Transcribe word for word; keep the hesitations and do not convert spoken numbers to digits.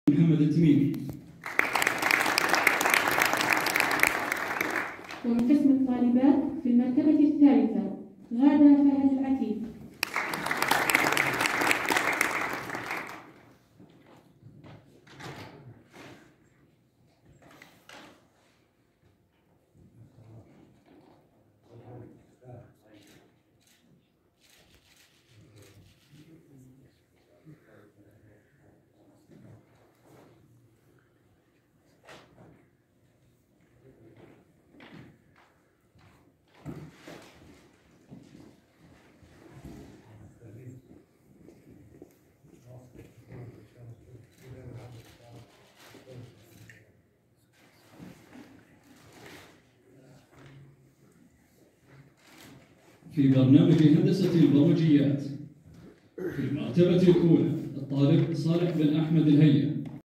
محمد التميمي. ومن قسم الطالبات في المرتبة الثالثة غادة فهد العتيق. في برنامج هندسة البرمجيات في المرتبة الأولى الطالب صالح بن أحمد الهيا.